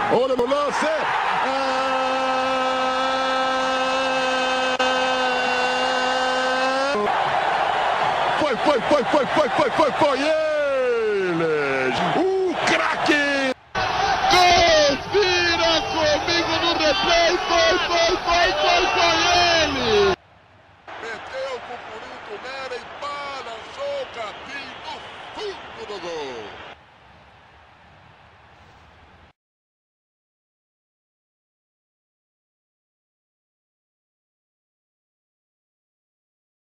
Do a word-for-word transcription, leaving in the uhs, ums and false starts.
Olha no lance. É... Foi, foi, foi, foi, foi, foi, foi, foi ele! O craque! Confira comigo no replay! Foi, foi, foi, foi!